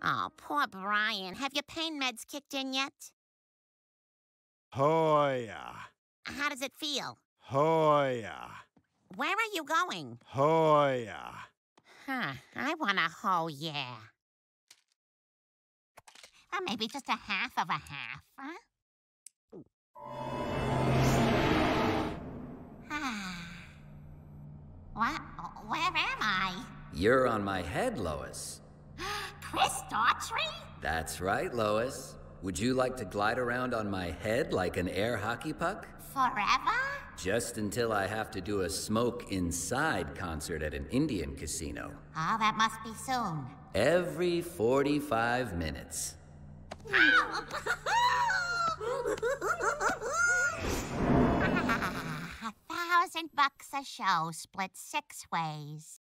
Oh, poor Brian. Have your pain meds kicked in yet? Hoya. How does it feel? Hoya. Where are you going? Hoya. Huh, I want a whole yeah. Or maybe just a half of a half, huh? What? Where am I? You're on my head, Lois. Chris Daughtry? That's right, Lois. Would you like to glide around on my head like an air hockey puck? Forever? Just until I have to do a smoke inside concert at an Indian casino. Oh, that must be soon. Every 45 minutes. $1,000 a show, split 6 ways.